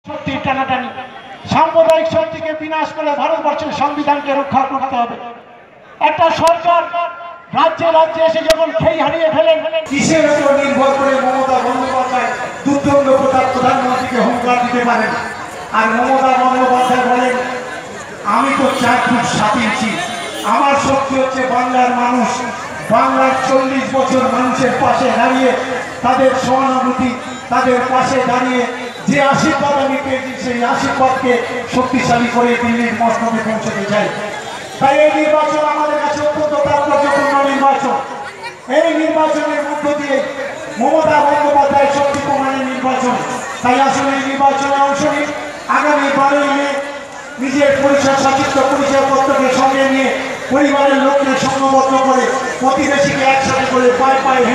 শক্তির টানাটানি, সাম্প্রদায়িক শক্তিকে বিনাশ করে ভারতবর্ষের সংবিধানকে রক্ষা করতে হবে। একটা সরকার রাজ্যে রাজ্যে এসে যখন খেই হারিয়ে ফেলেন, কিসের উপর নির্ভর করে মমতা বন্দ্যোপাধ্যায় দুর্দণ্ড প্রধানমন্ত্রীকে হুঙ্কার দিতে পারেন? আর মমতা বন্দ্যোপাধ্যায় বলেন, আমি তো 4 ফুট 7 ইঞ্চি, আমার শক্তি হচ্ছে বাংলার মানুষ। বাংলার 40 বছর মানুষের পাশে দাঁড়িয়ে, তাদের সহানুভূতি, তাদের পাশে দাঁড়িয়ে যে আশীর্বাদ আমি পেয়েছি, সেই আশীর্বাদকে শক্তিশালী করে দিল্লির মসনদে পৌঁছতে চাই। তাই এই নির্বাচন আমাদের কাছে অত্যন্ত তাৎপর্যপূর্ণ নির্বাচন। এই নির্বাচনের মধ্য দিয়ে মমতা বন্দ্যোপাধ্যায় শক্তি প্রমাণের নির্বাচন। তাই আসলে এই নির্বাচনে অংশ নিন। আগামী 12ই মে নিজের পরিচয় সচিত্র পরিচয়পত্রকে সঙ্গে নিয়ে পরিবারের লোককে সংঘবদ্ধ করে প্রতিবেশীকে একসাথে করে পায়ে পায়ে